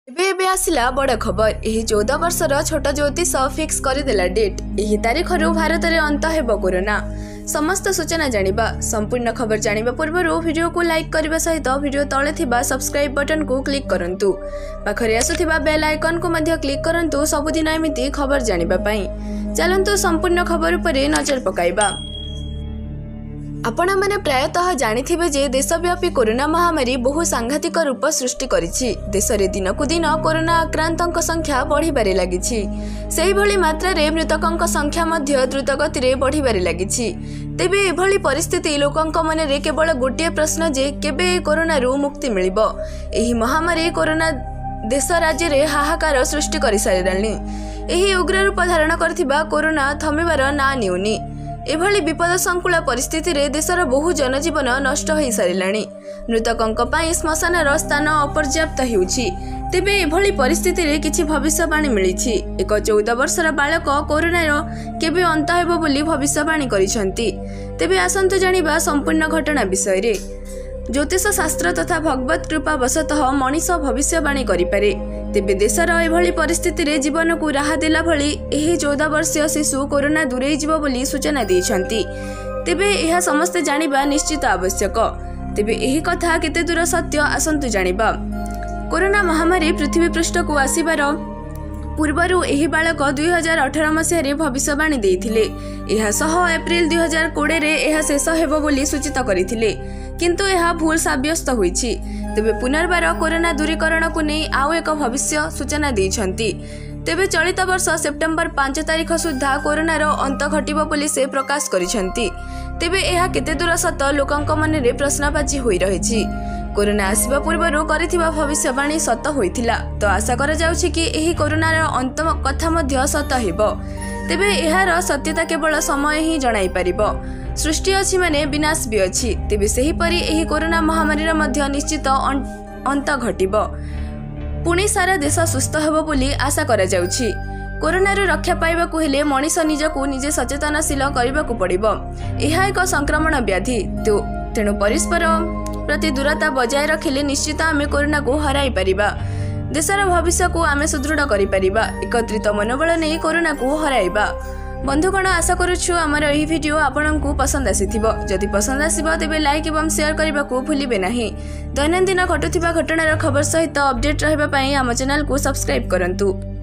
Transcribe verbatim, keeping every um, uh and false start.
ଏବେ ଏବେ ଆସିଲା ବଡ଼ ଖବର। ଏହି ଚଉଦ ବର୍ଷର ଛୋଟ ଜ୍ୟୋତିଷ ଫିକ୍ସ କରିଦେଲା ଡେଟ୍। ଏହି ତାରିଖରୁ ଭାରତରେ ଅନ୍ତ ହେବ କୋରୋନା। ସମସ୍ତ ସୂଚନା ଜାଣିବା। संपूर्ण खबर जानिबा पूर्वरु वीडियो को लाइक करने सहित वीडियो तले थिबा सब्सक्राइब बटन को क्लिक करंतु। पाखरे आसुथिबा बेल आइकन को मध्य क्लिक करंतु सबुदिन एमिति खबर जानिबा पई। चलंतु संपूर्ण खबर उपरे नजर पकाइबा। आपण माने प्रायतः जानिथिबे जे देशव्यापी कोरोना महामारी बहु सांघातिक रूप सृष्टि करिछि। देश रे दिनकु दिन कोरोना आक्रांतक संख्या बढ़िबारे लागिछि। सेही भली मात्रा रे मृतकंक संख्या मध्य द्रुत गति रे बढ़िबारे लागिछि। तेबे एभली परिस्थिति लोकंक मन रे केवल गोटे प्रश्न जे केबे कोरोना रु मुक्ति मिलिबो। एही महामारी कोरोना देश राज्य रे हाहाकार सृष्टि करि सारिलानि। एही उग्र रूप धारण करथिबा कोरोना थमिबार ना निउनी। एभली विपद संकुल परिस्थिति रे देशर बहु जनजीवन नष्ट हो सारिलाणी। मृतकंक पई श्मशानर स्थान अपर्याप्त हेउछि। तेबे एभली परिस्थिति रे किछि भविष्यवाणी मिलिछि। एक चौदह वर्षर बालक कोरोनार केबे अंत हेबो बोली भविष्यवाणी करिसंती। तेबे आसंतु जानिबा संपूर्ण घटना विषय रे। ज्योतिष शास्त्र तथा भगवत कृपा वशतः मनीष भविष्यवाणी करिपारे। तेबे देशर एभली परिस्थिति रे जीवन को राह देला भली एही चौदह वर्षीय शिशु कोरोना दूरेई जीवो बोली सूचना दैछंती। तेबे एहा समस्त जानिबा निश्चित आवश्यक। तेबे एही कथा केते दूर सत्य आसंतु जानिबा। कोरोना महामारी पृथ्वी पृष्ठ को आसीबार पूर्वरु एही बालक दुई हजार अठारह मसीह रे भविष्यवाणी देइथिले। एहा सह एप्रिल दुई हजार कोड़े रे एहा शेष हेबो बोली सूचित करिथिले, किंतु एहा भूल साब्यस्त होईछि। तेबे पुनर्बार कोरोना दूरीकरण को नहीं आउ एक भविष्य सूचना दैछंती। तेबे चलित वर्ष सेप्टेम्बर पांच तारिख सुद्धा कोरोनार अंत घटिबो बोली से प्रकाश करिसंती। तेबे एहा केते दूर सत लोकंक मन रे प्रश्नबाजी होई रहिछि। कोरोना आसीबा पूर्वरु करिथिबा भविष्यवाणी सत होइथिला, तो आशा करा जाउछि कि एही कोरोनार अंत कथा मध्य सत हेबो। तेबे एहार सत्यता केवल समय ही जणाई परिबो। सृष्टि अछि माने विनाश भी अछि। तेबे सेही परि एही कोरोना महामारी मध्य निश्चित अंत घटिबो। पुणी सारा देश सुस्थ हेबो बोली आशा करा जाउछि। कोरोना रू रक्षा पाइबाकू हेले मनीष निजकू निजे सचेतनशील करबाकू पड़िबो। एहा एक संक्रमण व्याधि, तो तेणु परस्पर प्रति दूरता बजाय रखिले निश्चित आमे कोरोना को हराई परिबा। देशर भविष्य को आमे सुदृढ़ करि परिबा। एकत्रित मनोबल नै कोरोना को हराइबा। बंधुगण, आशा करूछु हमर एही वीडियो आपनकू पसंद आसीथिबो। जदि पसंद आसीबो तेबे लाइक एवं शेयर करबाकू भूलिबे नाही। दैनंदिन घटुथिबा घटनार खबर सहित अपडेट रहबा पई हम चैनल को सब्सक्राइब करंतु।